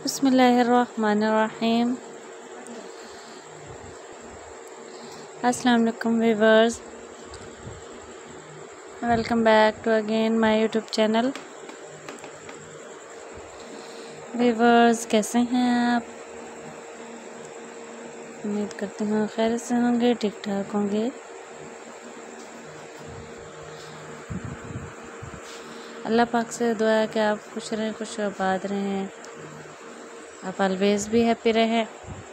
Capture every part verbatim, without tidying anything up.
बिस्मिल्लाहिर्रहमानिर्रहीम। अस्सलाम वालेकुम viewers, welcome back to again my YouTube channel. Viewers, कैसे हैं आप? उम्मीद करती हूँ खैर से होंगे, ठीक ठाक होंगे। अल्लाह पाक से दुआ है कि आप खुश रहें, खुश आबाद रहें, आप ऑलवेज भी हैप्पी रहें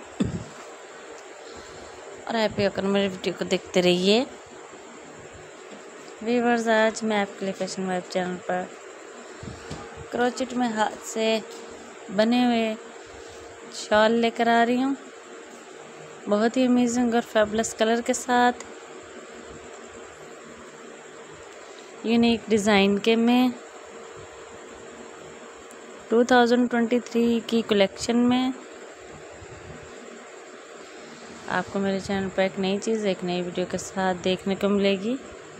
और हैप्पी होकर मेरे वीडियो को देखते रहिए। व्यूअर्स, आज मैं आपके लिए फैशन वाइब चैनल पर क्रोचेट में हाथ से बने हुए शॉल लेकर आ रही हूँ, बहुत ही अमेजिंग और फैबुलस कलर के साथ, यूनिक डिज़ाइन के में दो हज़ार तेईस की कलेक्शन में आपको मेरे चैनल पर एक नई चीज़, एक नई वीडियो के साथ देखने को मिलेगी।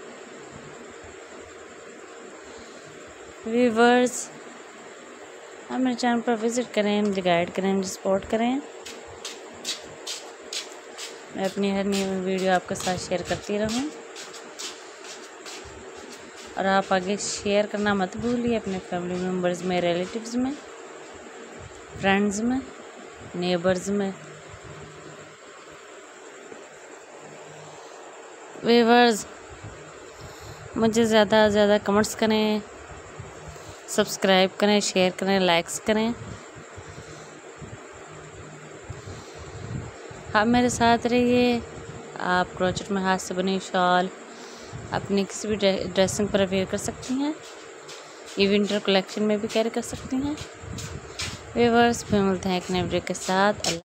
व्यूअर्स, आप मेरे चैनल पर विज़िट करें, मुझे गाइड करें, मुझे सपोर्ट करें। मैं अपनी हर नई वीडियो आपके साथ शेयर करती रहूं और आप आगे शेयर करना मत भूलिए अपने फैमिली मेम्बर्स में, रिलेटिव्स में, फ्रेंड्स में, नेबर्स में। व्यूअर्स, मुझे ज़्यादा से ज़्यादा कमेंट्स करें, सब्सक्राइब करें, शेयर करें, लाइक्स करें। आप मेरे साथ रहिए। आप क्रोचेट में हाथ से बनी शॉल अपनी किसी भी ड्रेसिंग पर वेयर कर सकती हैं, ये विंटर कलेक्शन में भी कैरी कर सकती हैं। व्यूअर्स, फिर मिलते हैं एक नए वीडियो के साथ।